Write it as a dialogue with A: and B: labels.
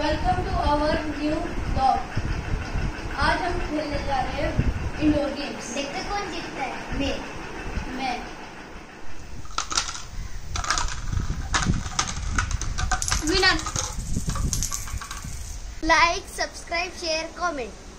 A: Welcome to our new blog. आज हम खेलने जा रहे हैं इंडोर गेम्स।
B: देखते कौन जीतता है।
A: मैं winner.
B: Like, subscribe, share, comment.